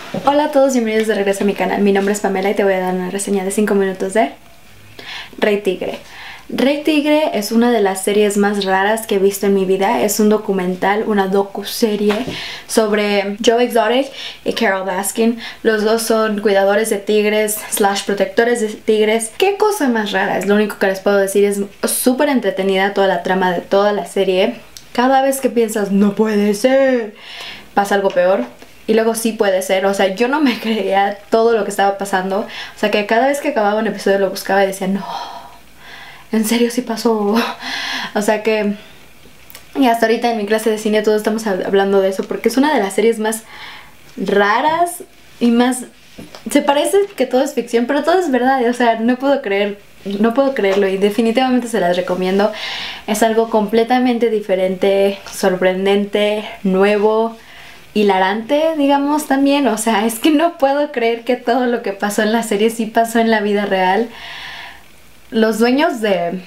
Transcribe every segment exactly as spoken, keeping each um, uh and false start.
Hola a todos, bienvenidos de regreso a mi canal. Mi nombre es Pamela y te voy a dar una reseña de cinco minutos de Rey Tigre. Rey Tigre es una de las series más raras que he visto en mi vida. Es un documental, una docuserie sobre Joe Exotic y Carole Baskin. Los dos son cuidadores de tigres slash protectores de tigres. Qué cosa más rara, es lo único que les puedo decir. Es súper entretenida toda la trama de toda la serie. Cada vez que piensas, no puede ser, pasa algo peor. Y luego sí puede ser, o sea, yo no me creía todo lo que estaba pasando. O sea, que cada vez que acababa un episodio lo buscaba y decía, no, en serio sí pasó. O sea que... Y hasta ahorita en mi clase de cine todos estamos hablando de eso, porque es una de las series más raras y más... Se parece que todo es ficción, pero todo es verdad. O sea, no puedo creer, no puedo creerlo y definitivamente se las recomiendo. Es algo completamente diferente, sorprendente, nuevo, hilarante, digamos, también. O sea, es que no puedo creer que todo lo que pasó en la serie sí pasó en la vida real. Los dueños de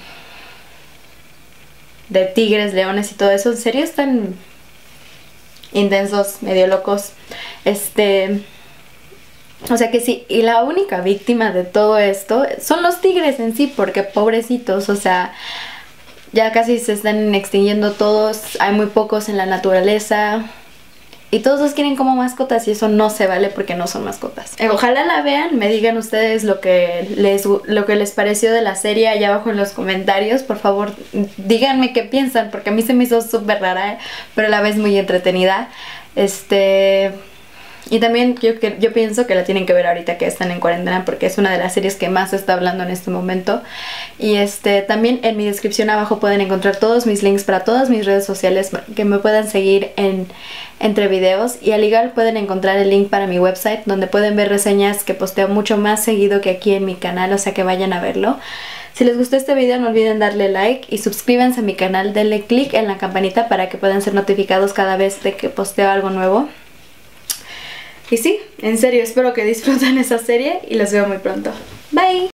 de tigres, leones y todo eso, en serio están intensos, medio locos. Este... O sea que sí, y la única víctima de todo esto son los tigres en sí, porque pobrecitos, o sea, ya casi se están extinguiendo todos, hay muy pocos en la naturaleza. Y todos los quieren como mascotas y eso no se vale porque no son mascotas. Eh, ojalá la vean, me digan ustedes lo que, les, lo que les pareció de la serie allá abajo en los comentarios. Por favor, díganme qué piensan porque a mí se me hizo súper rara, pero a la vez muy entretenida. Este... Y también yo, yo pienso que la tienen que ver ahorita que están en cuarentena, porque es una de las series que más se está hablando en este momento. Y este también en mi descripción abajo pueden encontrar todos mis links para todas mis redes sociales, que me puedan seguir en entre videos. Y al igual pueden encontrar el link para mi website, donde pueden ver reseñas que posteo mucho más seguido que aquí en mi canal, o sea que vayan a verlo. Si les gustó este video no olviden darle like y suscríbanse a mi canal, denle click en la campanita para que puedan ser notificados cada vez de que posteo algo nuevo. Y sí, en serio, espero que disfruten esa serie y los veo muy pronto. Bye.